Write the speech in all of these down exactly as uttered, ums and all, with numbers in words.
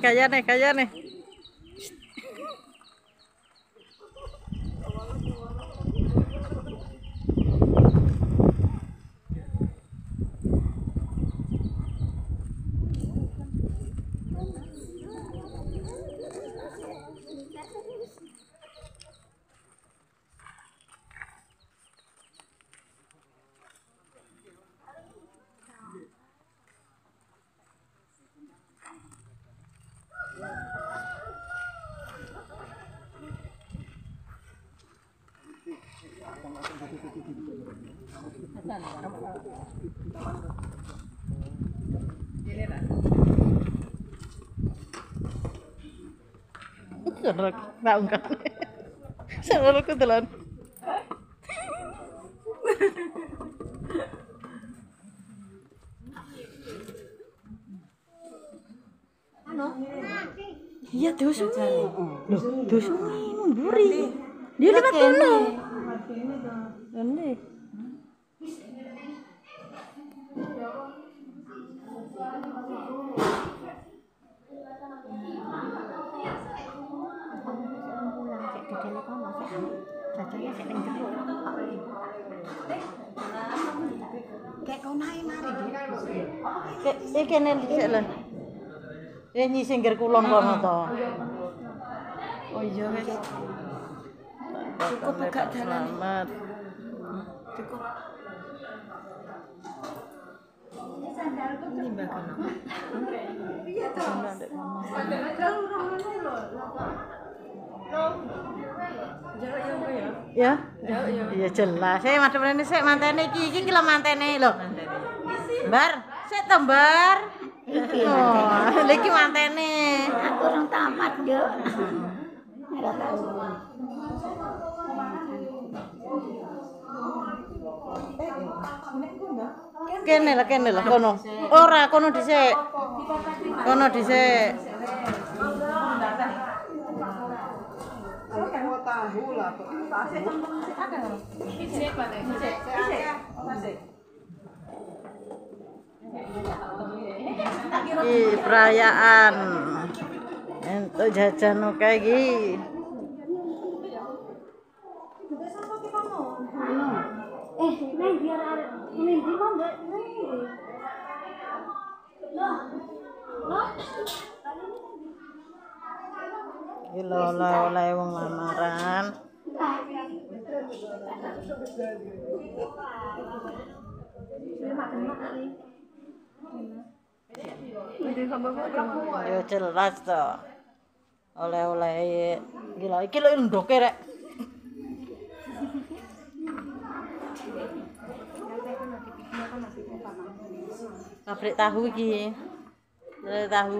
gayane, gayane. Sana nak ungkap. Sana lu ketelan. Ano? Iya terus. Loh, terus memburi. Dia lewat kono. Ini. Kayak kau naik mari dia. Kayak iki nek dhisik lho. Eh nyisingkir kulon kono to. Oh iya wis. Cukup gak dalan. Selamat. Cukup. Ini bagian apa? Iya toh. Ya? Iya jelas. Saya madhep rene sik mantene iki iki lho mantene lho. Mbar, sik to Mbar. Oh, lha iki mantene. Aku orang tamat yo. Ora tahu. Kene lah kene lah kono. Ora kono dhisik. Kono dhisik. Tahu lah, Ih, perayaan untuk jajan oke iki. Eh, nih biar nih di mana nih? Loh. Loh. Iki lho oleh-oleh wong lamaran. Yo jelas to. Oleh-oleh gila iki lho ndoke rek. Pabrik tahu iki. Pabrik tahu.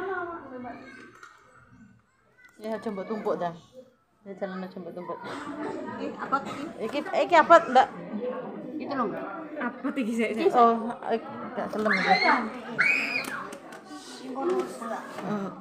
Ya aja mbok tumpuk dah. Ya jalan aja mbok tumpuk. Iki apa iki? Iki iki apa, Mbak? Itu loh. Apa iki sik? Oh, gak selem iki. Hmm.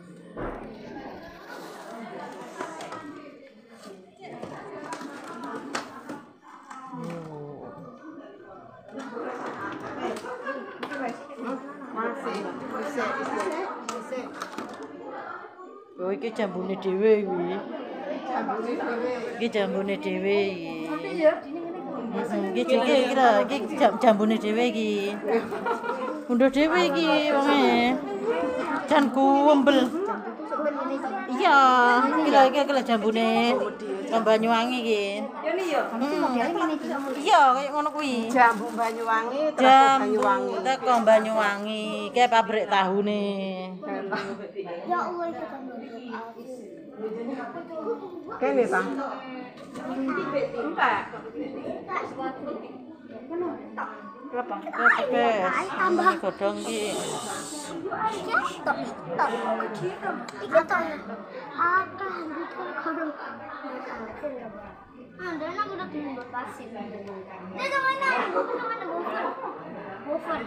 Masih. Bisa, bisa. Bisa. Oh iki jambune dhewe iki. Jambune dhewe. Iki jambune dhewe iki. Tapi ya Heeh, iki iki iki lho, iki jambune dhewe iki. Undho dhewe iki wonge. Jan kuwembel. Iya, iki lho iki lho jambune. Jam Banyuwangi iki. ya nih ya. Iya, kayak ngono kuwi. jambu Banyuwangi, Jam Banyuwangi. teko Banyuwangi, kayak pabrik tahune. Ya Allah itu kan. Kene ta. Enggak. Berapa? Berapa? Tambah godhong iki. Tok, tok. Iki tok. Akan godhong. Anda nak udah tunggu pasir. Dia sama mana? Bukan mana buffer. Buffer.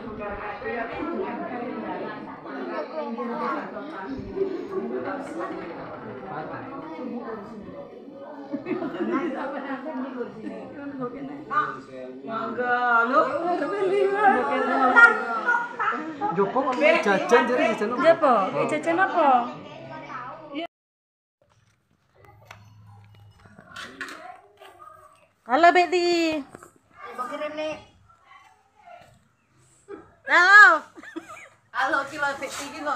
Mangga, lu. Jopo kok jajan jadi jajan apa? Apa? Jajan apa? Halo Betty. Kirim nih. Halo. Halo kilo Betty kilo.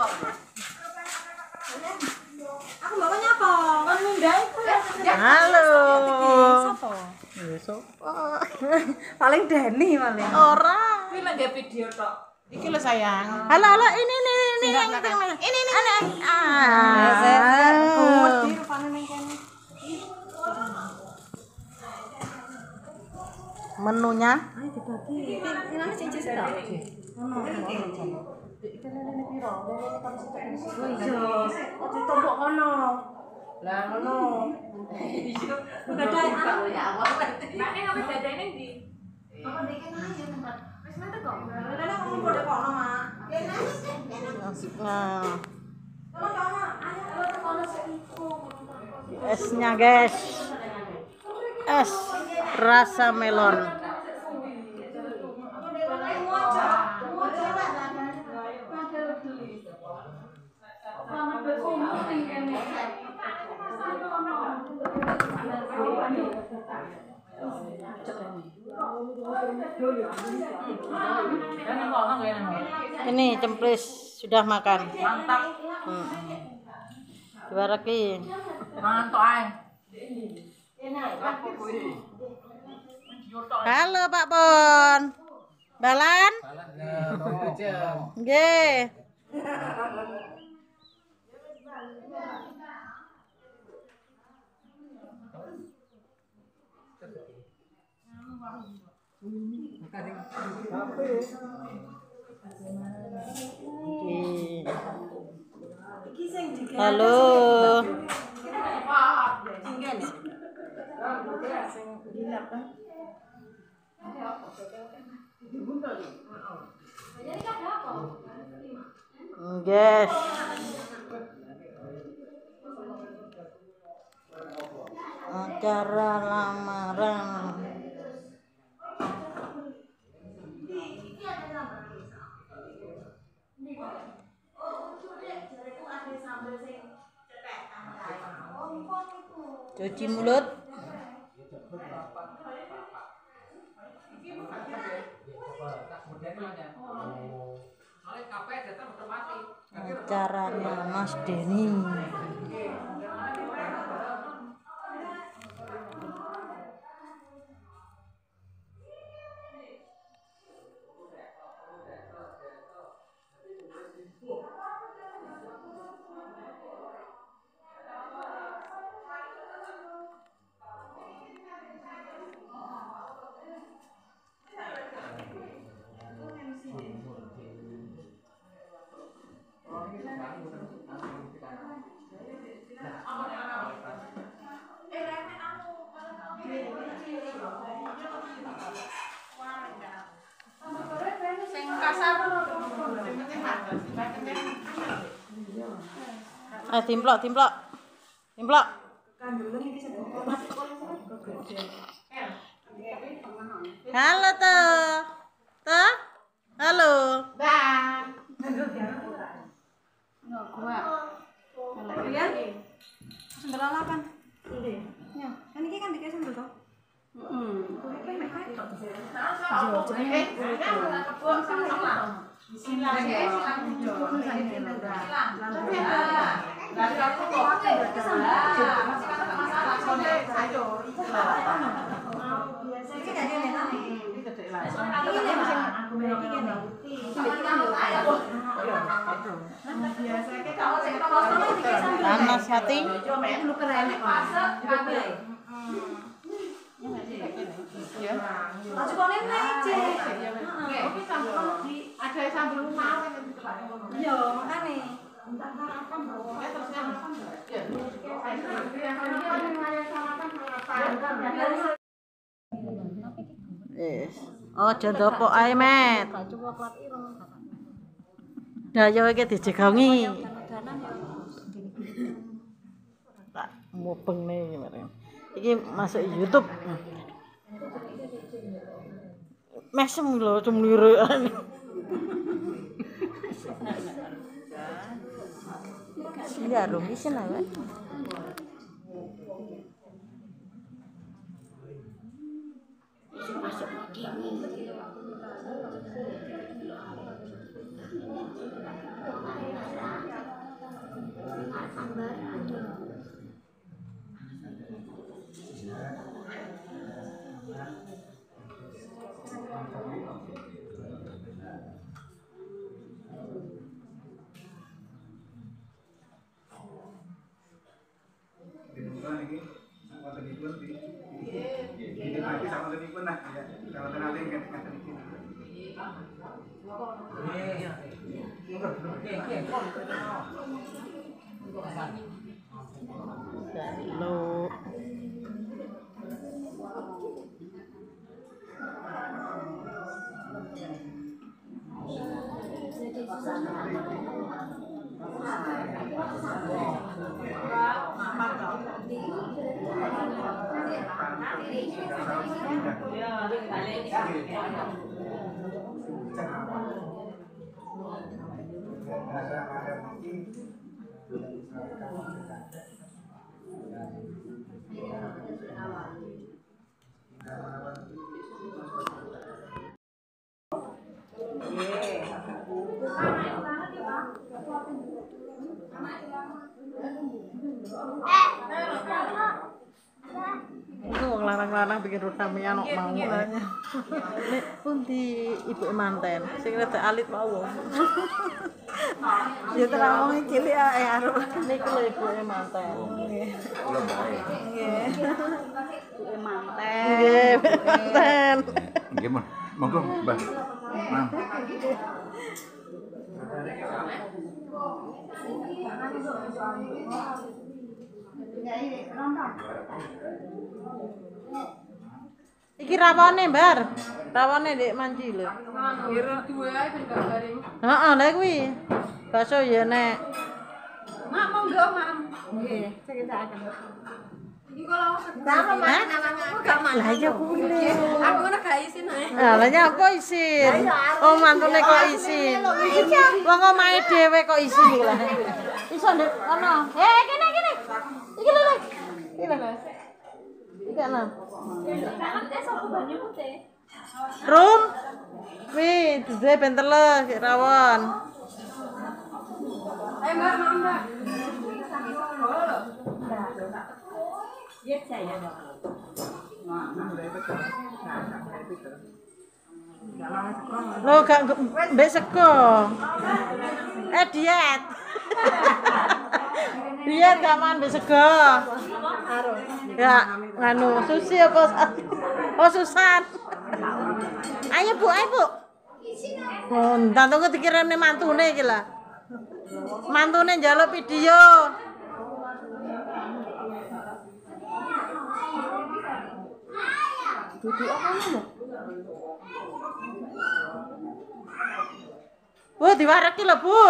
Aku bawanya apa? Kan ngundang iku. Halo. Sopo? Ya sopo? Paling Dani paling. Ora. Kuwi lagi video tok. Iki lo sayang. Halo halo ini ini ini yang itu yang mana? Ini ini. Ya, saya kuat Ah. di rupane nang kene. Menunya Ayo dibagi. Ini sing jis tok. Ono. Oh iya, ojo tombok kono. Lah ngono. Gadai. Ya Allah. Nek ngape dadane ndi? Apa ndek kene aja tempat. Wis mate kok. Dadane kamu kode kono, Mak. nah, Kono kono. Ayo kono seiko. esnya guys. Es rasa melon. Ini cemplis sudah makan. Mantap. Hmm. Dua lagi. Mantap ae. Halo Pak Bon. Balan? Nggih. Nggih. Halo. Yes. Acara lamaran. Cuci mulut. Acaranya Mas Denny. Ah, timplok, timplok. Timplok. Halo, tuh. Tuh. Halo. Dah. Kalian? Sambel lalapan. Ya, kan iki kan dikasih sambel toh. Heeh. Kuwi mek kae tok. Yo, jenenge Panas hati. Aja kone mece. Ada sambal mau. Iya, makane. Yes. Oh, jendopok ae, Met. Dayo iki dijegongi. Tak mubeng nih kemarin. Iki masuk YouTube. Mesem lho cemlirukan. Iya, rum isin ae. Masuk begini. Lo itu wong larang-larang bikin rutami anak mau nek pundi ibu manten sing rada alit mau ya terang wong cilik ae arep niku lho ibuke manten nggih nggih ibuke manten nggih manten nggih mon monggo Mbah Mam iki rawone Mbar rawone Ndek Manji lho Kira dua ae ben gak garing. heeh lha kuwi bakso ya nek Mak monggo, Mak. Nggih, ceritakan. Iki kalau Sama mana namanya? Aku gak mana. lah iya kuwi aku ngono gak isin ae. ah lah nyapa isin oh mantune kok isin wong omahe dhewe kok isin iki lah iso Ndek ono eh kene kene iki lho lho iki lho iki ana Rum wih duwe ben teles rawon Ayo Mbak, Mbak, Mbak. lo gak mbek sego eh diet diet gak makan mbek sego ya nganu susi apa oh susan ayo bu ayo bu oh ntar tunggu dikirimnya mantune iki lah mantune njaluk video duduk apa lho Bu, diwareki lho, Bu.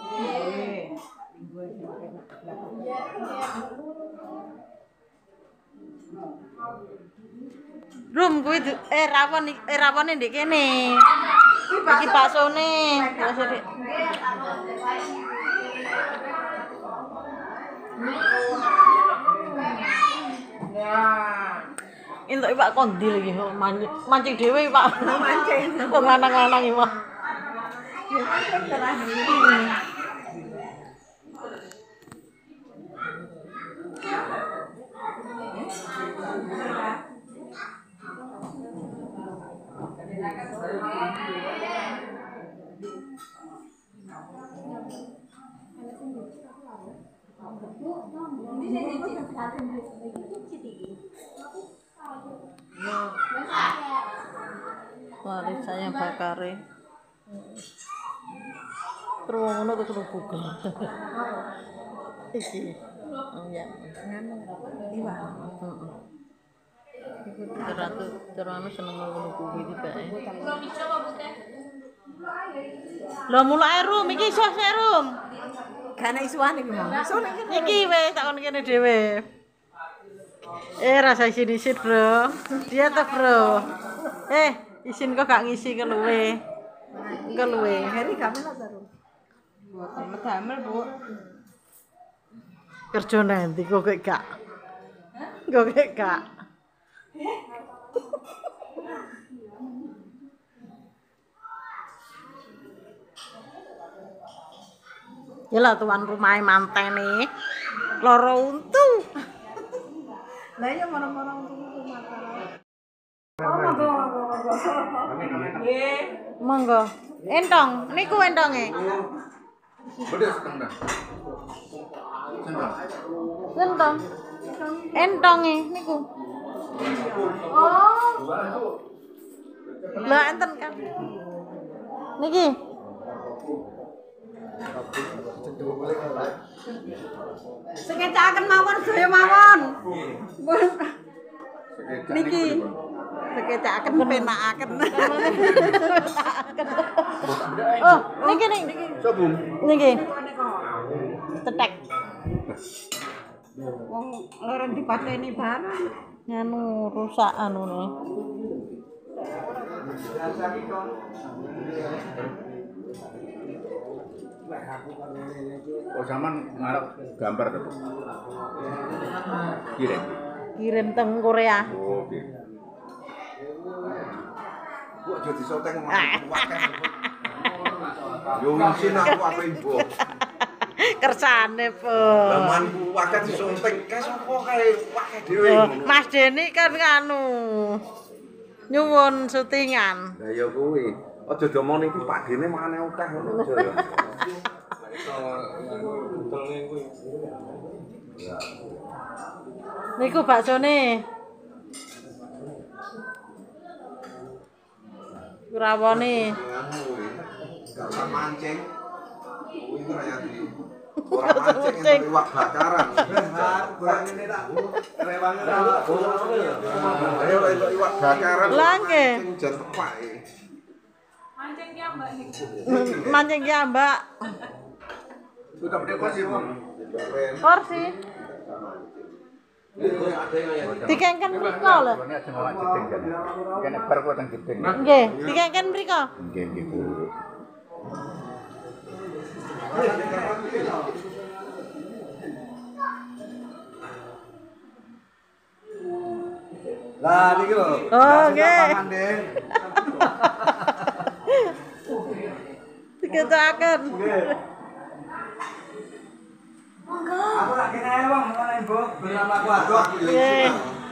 Rum kuwi eh rawon eh rawone ndek kene. Iki baksone. Bakso Dik. Ya. Entuk Pak Kondil iki mancing, mancing dhewe Pak. Mancing. Wong lanang-lanang iki mah. Waris saya bakare. Terus ngono terus buka. Iki. Iya. Nganu liwat. Heeh. Iku teratu terane seneng ngono kuwi iki bae. Lho mulai Rum iki iso sik Rum. Gak ana isuan iki mau. Isune Iki wis tak kon kene dhewe. Eh rasa isin-isin, Bro. Dia tuh, Bro. Eh, isin kok gak ngisi keluwe. Keluwe. Heri gak melok terus. Mboten medamel, Bu. Kerja nanti kok kayak gak. Kok kayak gak. Ya lah tuan rumah mantene. Loro untu. Lah ya marah-marah untuk masalah. Monggo. Entong, niku entonge. Udah setengah dah. Setengah. Entong. Entonge niku. Oh, Lah enten kan. Niki. sekecaken mawon saya mawon. Niki. Sekecaken penakaken. Oh, niki niki. Sabun. Niki. Tetek. Wong leren dipateni barang. Nganu rusak anune. Oh zaman ngarep gambar tuh. Kirim. Kirim teng Korea. Oh, oke. Kok jadi soteng wakan. Yo ngisin aku apa ibu. Kersane po. Lamanku wakan disontek kae sapa kae wae dhewe Oh, ngono. Mas Deni kan nganu. Nyuwun syutingan. Lah ya kuwi. Aja domong niki Pak Dene mangane akeh ngono aja ya. Niku baksone. Rawone. Anu kuwi. Gak usah mancing. Kuwi ku raya di ora mancing iwak bakaran. Barang ngene tak. Rewange ta. Ayo lek iwak bakaran. Lah nggih. Mancing jan tepak e. Mancing ki Mbak niku. Mancing ya, Mbak. Sudah beli kursi, Bu. Porsi. Dikengken mriko lho. Ini aja ngawak jeding kan. Kene bar kok teng jeding. Nggih, dikengken mriko. Nggih, nggih, Bu. Lah niki lho. Oh, nggih. Nggih. Diketaken. Aku lagi kene wong ngene, Bu. Benar aku adok. Nggih.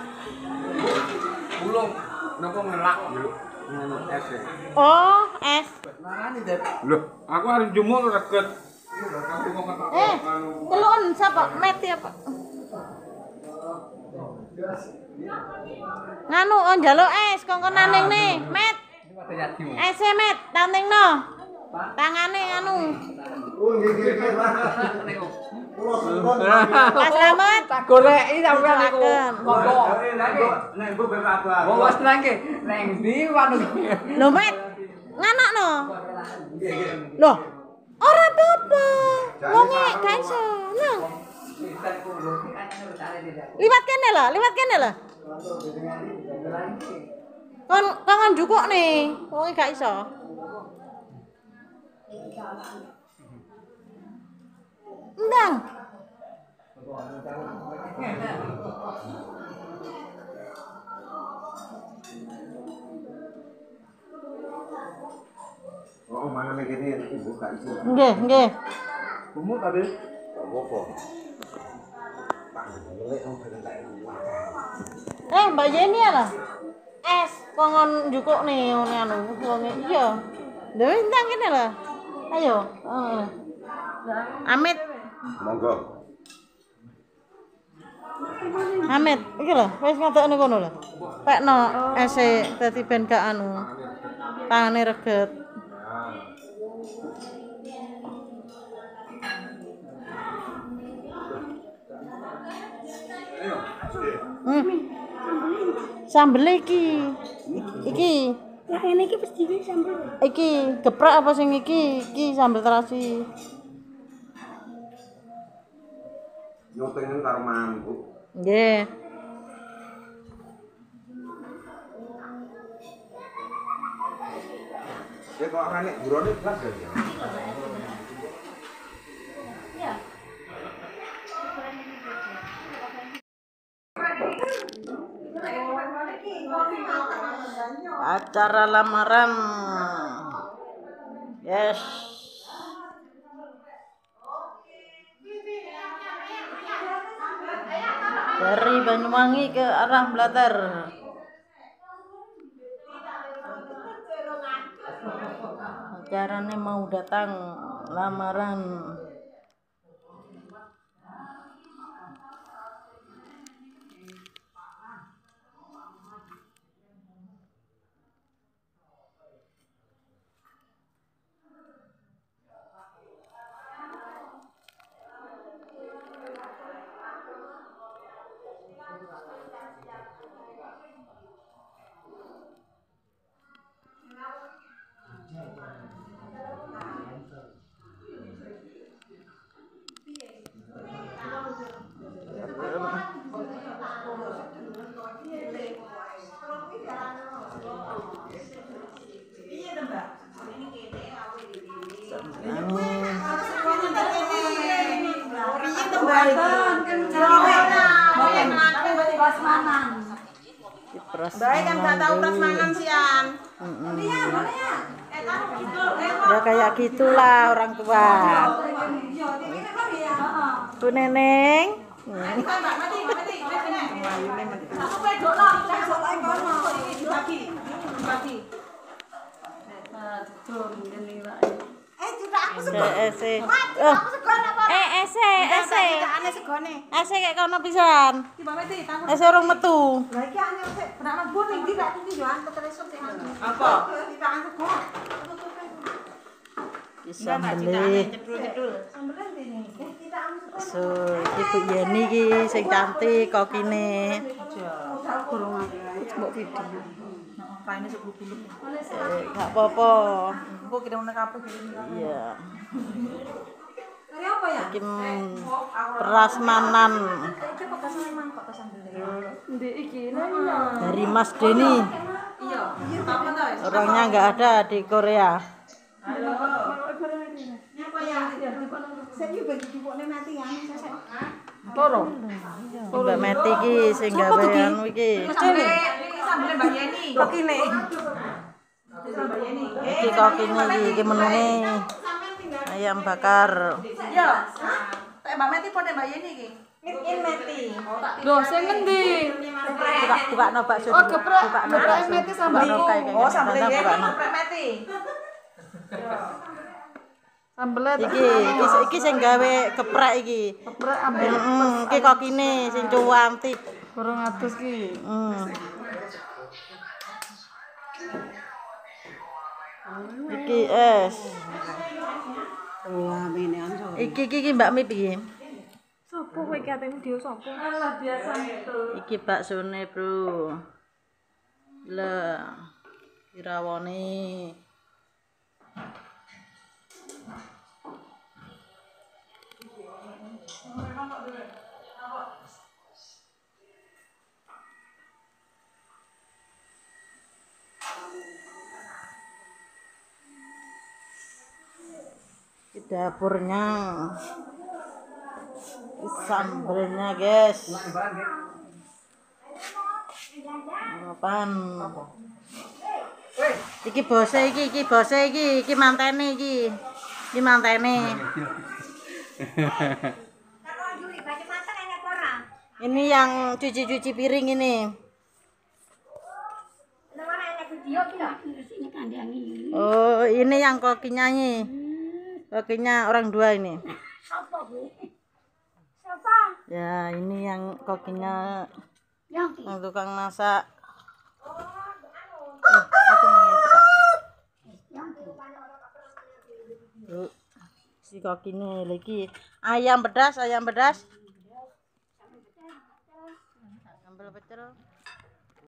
Ulung napa ngelak yo. Ngono es e. Oh, es. Loh, aku harus jumuk reget. Eh, telun sapa? Meti apa? Nganu oh njaluk es kongkonan ning ne, Met. Es e Met, tantengno. Tangane anu. Oh nggih nggih nggih. Kulo suwun. Mas Slamet. Goleki sampean niku. Akan. Monggo. Nek mbok ben kabar. Oh wis nangke. Neng ndi wanu. Lho Met, nganakno. Loh, ora apa-apa. Wonge gak iso. Nang. Liwat kene lho, liwat kene lho. Kon kon njukuk nih, wonge gak iso. Ndang. Oh, mana kene ibu gak iso. Nggih, nggih. Bumbu tadi. Apa? Pak ngelek wong ben tak Eh, Mbak Yeni ya lah. Es, kongon njukuk nih ngene anu, wonge iya. Lha ndang kene lho. Ayo, heeh. Amit, Monggo. Amit, iki lho, wis ngatokne kono lho. Pekno ese dadi ben gak anu. Tangane reget. Hmm. Sambel iki. Iki. Lah ini iki wis dhewe sambel. Iki geprek apa sing iki? Iki sambel terasi. Yo pengen karo mangan, Bu. Nggih. Ya kok ora nek burone blas ya. Acara lamaran. Yes. Dari Banyuwangi ke arah Blatar. Acaranya mau datang lamaran. Baik kan gak tahu prasmanan sian. Ya kayak gitulah orang tua. Bu Neneng. Eh, ese. Eh, ese, ese. Ese kayak kono pisan. Ese orang metu. Apa? Bisa beli. So, Ibu Yeni ki sing cantik kok kene. Mbok video. Paine sepuluh puluh. Eh, gak apa-apa. Mbok kirimne kabeh kirim. Iya. Dari apa ya? Kim prasmanan Iki bekasane mangkok to sambel. Ndek iki dari Mas Denny. Iya. Apa to? Orangnya nggak ada di Korea. Halo. Apa ya? Saya iki bagi dipokne mati ya sesek. Toro. Mbak Meti iki sing gawe anu iki. Sambel sambel Mbak Yeni. Kok kene. Sambel Yeni. Iki kok kene iki iki menune ayam bakar. Yo. Tek Mbak Meti pon Mbak Yeni iki. In mati. Lho, sing ngendi? Buka buka no bakso. Oh, geprek. Buka no Geprek bakso. Meti sambel. Buka no kayak Oh, sambel gini. Yeni Buka no. geprek Meti. Sambel Iki iki iki sing gawe geprek iki. geprek ambek Heeh, iki kok kene sing cuwantik. kurang atus ki. Hmm. Iki es. Iki iki iki Mbak Mip iki. Sopo kowe iki atemu dhewe sopo? Alah biasa itu. Iki baksone, Bro. Lah, dirawone. Di dapurnya. Sambelnya, guys. Apaan? Iki bose iki, iki bose iki, iki mantene iki. Iki mantene. Ini yang cuci-cuci piring ini. Oh, ini yang kokinya ini. Kokinya orang dua ini. Ya, ini yang kokinya yang tukang masak. Eh, aku ingin suka. Tuh, si kokinya lagi ayam pedas, ayam pedas.